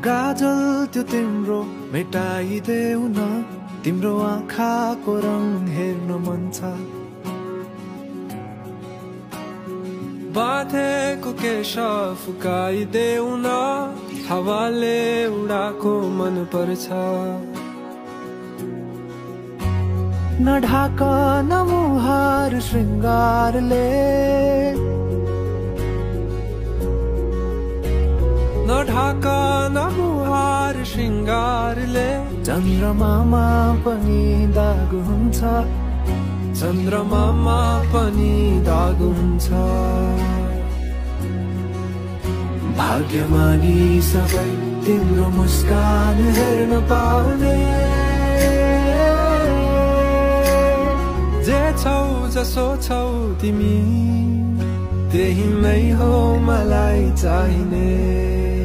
गाजल त्यो तिम्रो मेटाइदेऊ न, तिम्रो आँखाको रङ हेर्न मन छ। बाँधेको केश फुकाइदेऊ न, हावाले उडाको मन पर्छ। न ढाक न मुहार श्रृङ्गारले, न ढाक न मुहार श्रृङ्गारले। चन्द्रमामा पनि दाग हुन्छ, चन्द्रमामा पनि दाग हुन्छ। भाग्यमानी सबै तिम्रो मुस्कान हेर्न पाउने, जे छौ जसो छौ तिमी, त्यही नै हो मलाई चाहिने।